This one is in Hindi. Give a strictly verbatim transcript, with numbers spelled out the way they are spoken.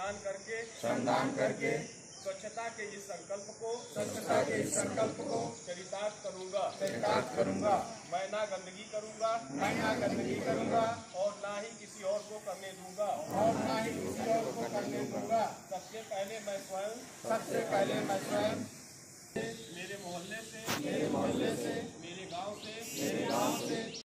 श्रमदान करके श्रमदान करके स्वच्छता के इस संकल्प को स्वच्छता के इस संकल्प को चरितार्थ करूंगा चरितार्थ करूंगा। मैं ना गंदगी करूंगा मैं ना गंदगी करूंगा और ना ही किसी और को करने दूंगा और ना ही किसी और को करने दूंगा। सबसे पहले मैं स्वयं सबसे पहले मैं स्वयं मेरे मोहल्ले से मेरे मोहल्ले से मेरे गांव से मेरे गांव से